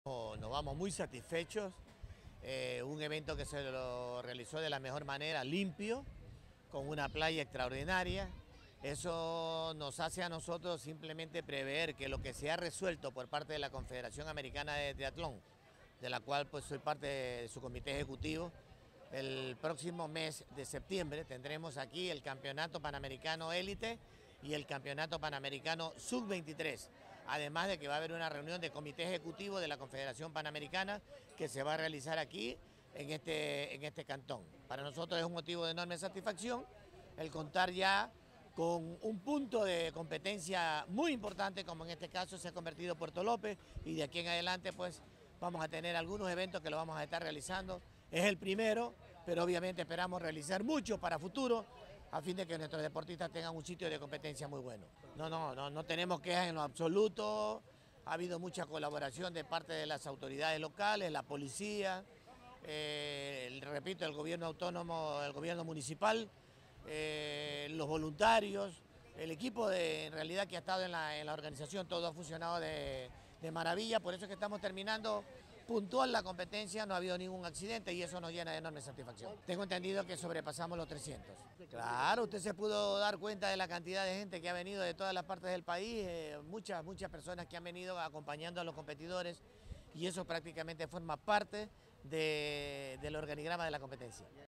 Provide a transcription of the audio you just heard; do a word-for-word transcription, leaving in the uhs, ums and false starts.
Nos vamos muy satisfechos, eh, un evento que se lo realizó de la mejor manera, limpio, con una playa extraordinaria. Eso nos hace a nosotros simplemente prever que lo que se ha resuelto por parte de la Confederación Americana de Triatlón, de la cual pues soy parte de su comité ejecutivo, el próximo mes de septiembre tendremos aquí el Campeonato Panamericano Élite y el Campeonato Panamericano sub veintitrés. Además de que va a haber una reunión de comité ejecutivo de la Confederación Panamericana que se va a realizar aquí en este, en este cantón. Para nosotros es un motivo de enorme satisfacción el contar ya con un punto de competencia muy importante, como en este caso se ha convertido Puerto López, y de aquí en adelante pues vamos a tener algunos eventos que lo vamos a estar realizando. Es el primero, pero obviamente esperamos realizar mucho para futuro, a fin de que nuestros deportistas tengan un sitio de competencia muy bueno. No, no, no, no tenemos quejas en lo absoluto, ha habido mucha colaboración de parte de las autoridades locales, la policía, eh, repito, el gobierno autónomo, el gobierno municipal, eh, los voluntarios, el equipo de, en realidad que ha estado en la, en la organización, todo ha funcionado de, de maravilla, por eso es que estamos terminando puntual la competencia, no ha habido ningún accidente y eso nos llena de enorme satisfacción. Tengo entendido que sobrepasamos los trescientos. Claro, usted se pudo dar cuenta de la cantidad de gente que ha venido de todas las partes del país, eh, muchas, muchas personas que han venido acompañando a los competidores y eso prácticamente forma parte de, del organigrama de la competencia.